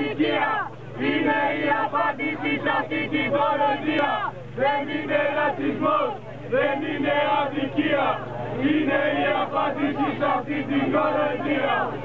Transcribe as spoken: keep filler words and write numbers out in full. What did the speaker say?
αδικία. Είναι η απάντηση σε αυτή την κοροϊδία. Δεν είναι ρατσισμός, δεν είναι αδικία. Είναι η απάντηση σε αυτή την κοροϊδία.